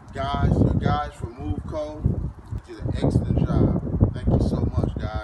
Guys, you guys from MoveCo did an excellent job. Thank you so much, guys.